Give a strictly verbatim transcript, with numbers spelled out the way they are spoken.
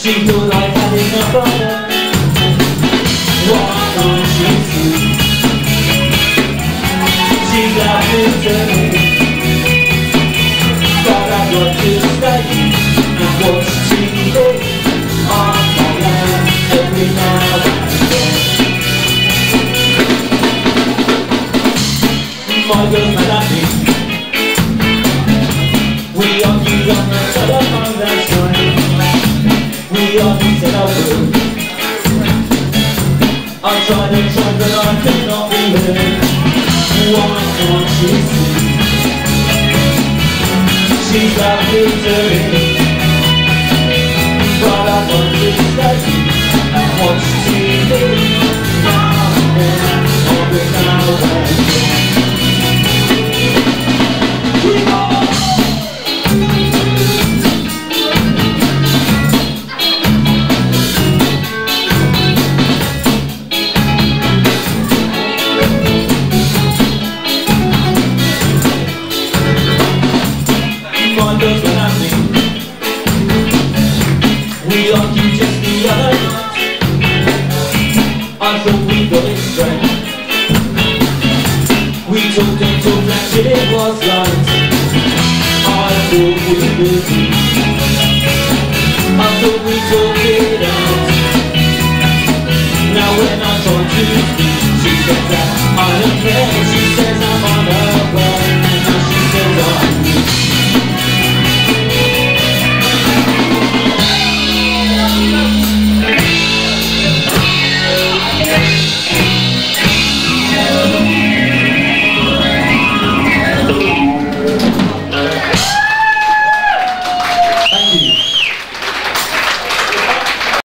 She thought I had enough of her. Why don't she see? She's laughing to me, but I've got to stay and watch T V on my own every now and then. My girlfriend and me, we argued on the telephone last night. We argued till I would. I tried and tried but I could not be heard. Why can't she see? She's laughing to me, but I want to stay and watch T V now and then, every now and then. We argued just the other night. I thought we got it straight. We talked and talked until it was light. I thought we would. I thought we talked it out. Now when I try to speak, she says that I don't care. She says I'm on her way.